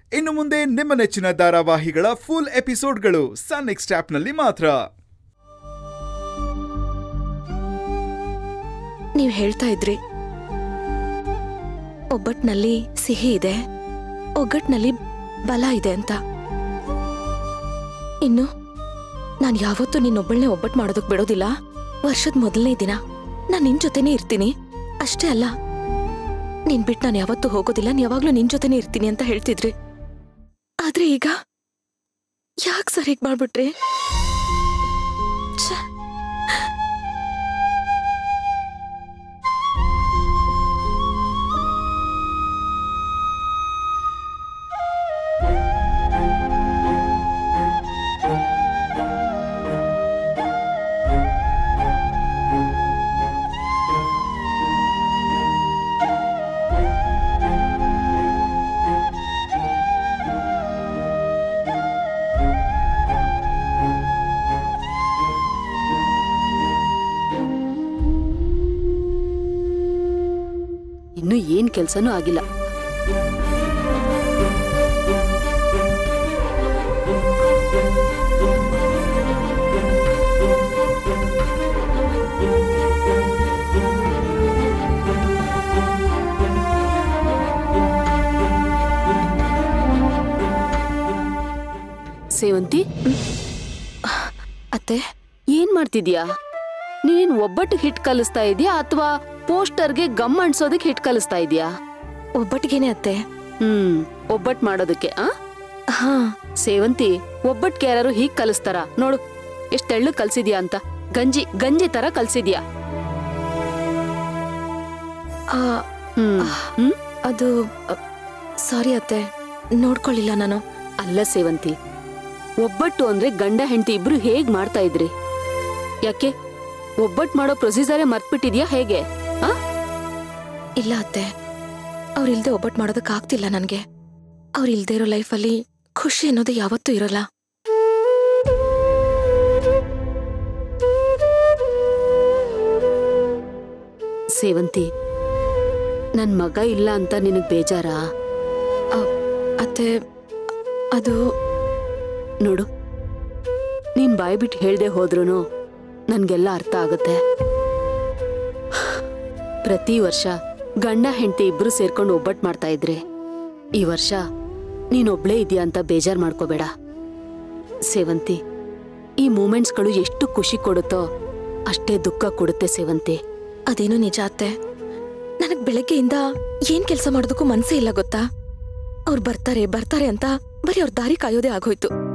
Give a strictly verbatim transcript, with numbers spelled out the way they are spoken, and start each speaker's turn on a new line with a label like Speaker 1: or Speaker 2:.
Speaker 1: ಇನ್ನು ಮುಂದೆ ನಿಮ್ಮ ನೆಚ್ಚಿನ ಧಾರಾವಾಹಿಗಳ ಫುಲ್ ಎಪಿಸೋಡ್ಗಳು ಸನ್ ನೆಕ್ಸ್ಟ್ ಆಪ್ನಲ್ಲಿ ಮಾತ್ರ.
Speaker 2: ನೀವು ಹೇಳ್ತಾ ಇದ್ರಿ ಒಬ್ಬಟ್ನಲ್ಲಿ ಸಿಹಿ ಇದೆ, ಒಗ್ಗಟ್ನಲ್ಲಿ ಬಲ ಇದೆ ಅಂತ. ಇನ್ನು ನಾನು ಯಾವತ್ತೂ ನಿನ್ನೊಬ್ಬಳನ್ನೇ ಒಬ್ಬಟ್ಟು ಮಾಡೋದಕ್ಕೆ ಬಿಡೋದಿಲ್ಲ. ವರ್ಷದ ಮೊದಲನೇ ದಿನ ನಾನು ನಿನ್ ಜೊತೆನೇ ಇರ್ತೀನಿ. ಅಷ್ಟೇ ಅಲ್ಲ, ನಿನ್ ಬಿಟ್ಟು ನಾನು ಯಾವತ್ತೂ ಹೋಗೋದಿಲ್ಲ, ನೀನ್ ಯಾವಾಗ್ಲೂ ನಿನ್ ಜೊತೆನೇ ಇರ್ತೀನಿ ಅಂತ ಹೇಳ್ತಿದ್ರಿ. ಆದ್ರೆ ಈಗ ಯಾಕೆ ಸರ್ ಹೀಗೆ ಮಾಡ್ಬಿಟ್ರಿ?
Speaker 3: ಇನ್ನು ಏನ್ ಕೆಲ್ಸನೂ ಆಗಿಲ್ಲ. ಸೇವಂತಿ,
Speaker 2: ಅತ್ತೆ
Speaker 3: ಏನ್ ಮಾಡ್ತಿದ್ಯಾ? ನೀನ್ ಒಬ್ಬಟ್ಟು ಹಿಟ್ ಕಲಿಸ್ತಾ ಇದೀಯಾ ಅಥವಾ ಪೋಸ್ಟರ್ಗೆ ಗಮ್ ಅಂಟ್ಸೋದಕ್ಕೆ ಹಿಟ್ ಕಲಿಸ್ತಾ ಇದೀಯಾ?
Speaker 2: ಒಬ್ಬಟ್ಟಿಗೆನೆ ಅತ್ತೆ.
Speaker 3: ಹ್ಮ್ ಒಬ್ಬಟ್ ಮಾಡೋದಕ್ಕೆ. ಆ
Speaker 2: ಹಾ
Speaker 3: ಸೇವಂತಿ, ಒಬ್ಬಟ್ಗೆ ಯಾರು ಹೀಗ್ ಕಲಿಸ್ತಾರ? ನೋಡು ಎಷ್ಟ್ ತೆಳ್ಳು ಕಲ್ಸಿದ್ಯಾ ಅಂತ. ಗಂಜಿ ಗಂಜಿ ತರ ಕಲ್ಸಿದ್ಯಾ. ಹ್ಮ್ ಹ್ಮ್
Speaker 2: ಅದು ಸಾರಿ ಅತ್ತೆ, ನೋಡ್ಕೊಳ್ಳಿಲ್ಲ ನಾನು.
Speaker 3: ಅಲ್ಲ ಸೇವಂತಿ, ಒಬ್ಬಟ್ಟು ಅಂದ್ರೆ ಗಂಡ ಹೆಂಡತಿ ಇಬ್ರು ಹೇಗ್ ಮಾಡ್ತಾ ಇದ್ರಿ? ಯಾಕೆ ಒಬ್ಬಟ್ಟು ಮಾಡೋ ಪ್ರೊಸೀಜರೇ ಮರ್ತ್ಬಿಟ್ಟಿದ್ಯಾ ಹೇಗೆ? ಆ
Speaker 2: ಇಲ್ಲ ಅತ್ತೆ, ಅವ್ರಿಲ್ದೆ ಒಬ್ಬಟ್ಟು ಮಾಡೋದಕ್ಕೆ ಆಗ್ತಿಲ್ಲ ನನ್ಗೆ. ಅವ್ರಿಲ್ದೇ ಇರೋ ಲೈಫಲ್ಲಿ ಖುಷಿ ಅನ್ನೋದು ಯಾವತ್ತೂ ಇರೋಲ್ಲ.
Speaker 3: ಸೇವಂತಿ, ನನ್ ಮಗ ಇಲ್ಲ ಅಂತ ನಿನಗ್ ಬೇಜಾರಾ?
Speaker 2: ಅತ್ತೆ ಅದು
Speaker 3: ನೋಡು, ನೀನ್ ಬಾಯ್ ಬಿಟ್ಟು ಹೇಳ್ದೆ ಹೋದ್ರೂನು ನನ್ಗೆಲ್ಲ ಅರ್ಥ ಆಗುತ್ತೆ. ಪ್ರತಿ ವರ್ಷ ಗಂಡ ಹೆಂಡತಿ ಇಬ್ರು ಸೇರ್ಕೊಂಡು ಒಬ್ಬಟ್ಟು ಮಾಡ್ತಾ ಇದ್ರೆ, ಈ ವರ್ಷ ನೀನೊಬ್ಳೇ ಇದೆಯಾ ಅಂತ ಬೇಜಾರ್ ಮಾಡ್ಕೋಬೇಡ ಸೇವಂತಿ. ಈ ಮೂಮೆಂಟ್ಸ್ಗಳು ಎಷ್ಟು ಖುಷಿ ಕೊಡುತ್ತೋ ಅಷ್ಟೇ ದುಃಖ ಕೊಡುತ್ತೆ ಸೇವಂತಿ.
Speaker 2: ಅದೇನೋ ನಿಜ ಅತ್ತೆ. ನನಗ್ ಬೆಳಗ್ಗೆಯಿಂದ ಏನ್ ಕೆಲಸ ಮಾಡೋದಕ್ಕೂ ಮನ್ಸೇ ಇಲ್ಲ ಗೊತ್ತಾ. ಅವ್ರು ಬರ್ತಾರೆ ಬರ್ತಾರೆ ಅಂತ ಬರೀ ಅವ್ರ ದಾರಿ ಕಾಯೋದೇ ಆಗೋಯ್ತು.